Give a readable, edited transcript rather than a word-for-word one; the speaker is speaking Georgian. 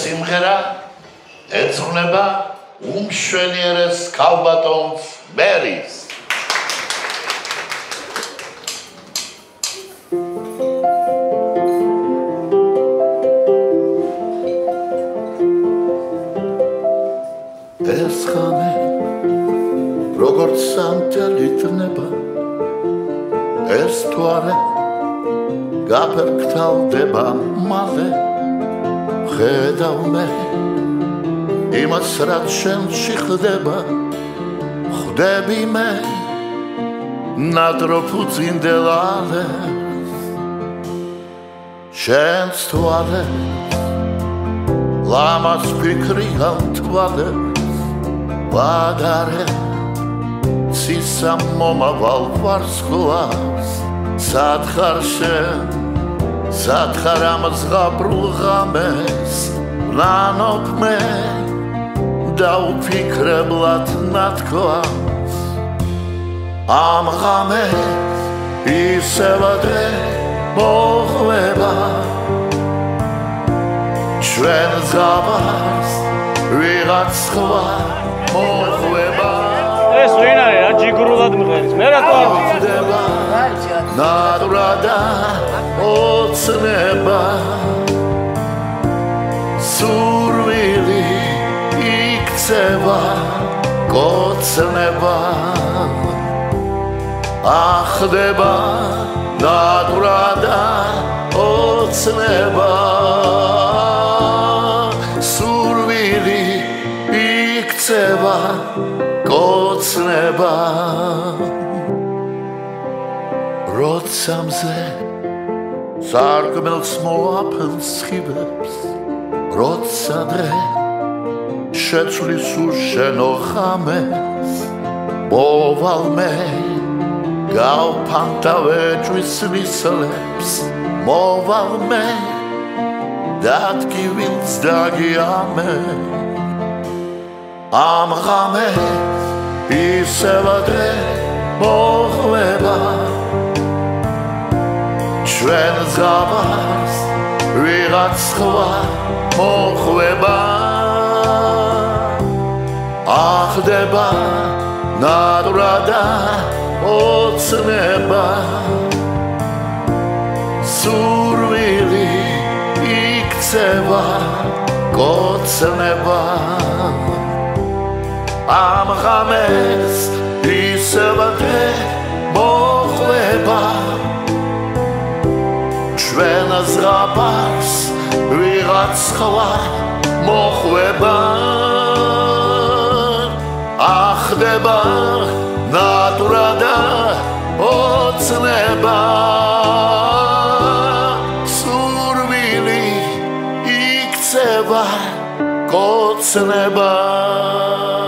სიმღერა ეძღვნება უმშვენიერეს ქალბატონს ბერის. ეს ხანე როგორც სამთელი თნება ეს თვარე გაფერქთალდება მალე ხედავ მე იმას რაც შენში ხდება ხვდები მე ნადროფ უწინდელალე შენს თვალებს ლამას ფიქრი ავთვალე ვადარე ცისა მომავალ ვარსკვლავს სათხარ შენ სათხარ ამ ზღაპრულ ღამეს ვნანობ მე დაუფიქრებლად ნათქვამს ამ ღამეს ისევ ადრე მოხვება ჩვენ ზავარს ვიღაც სხვა მოხვება ეს ვინ არის რა ჯიგრულად მღერის მე რა ხდება ნატურა და ოცნება სურვილი იქცევა კოცნება ახდება ნატურა და ოცნება სურვილი იქცევა კოცნება როცა მზე სარკმელს მოაფენს სხივებს როცა დღე შეცვლის უშენო ღამეს მოვალ მე გავფანტავე ჭვის ვისლებს მოვალ მე დადგივილს დაგიამე ამ ღამეს ისევ ადრე მოხვება ჩვენ ზავარს ვიღაც სხვა მოხვება ახდება ნატურა და ოცნება სურვილი იქცევა კოცნება ამ ღამეს ისევ ადრე მოხვება ჩვენ ზღაპარს ვიღაც სხვა მოხვება ახდება ნატურა და ოცნება სურვილი იქცევა კოცნება